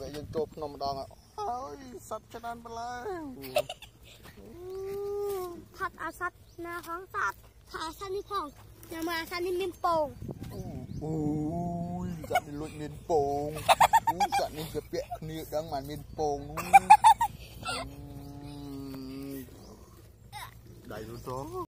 យើងចូលភ្នំម្ដងហើយសត្វច្រើនបន្លែថាត់អាសត្វណាហងសត្វថាអាសត្វនេះផងញ៉ាំអាសត្វនេះមានពងអូយសត្វនេះលួចមានពងសត្វនេះវាពាក់គ្នាដឹងមិនមានពងដៃទៅ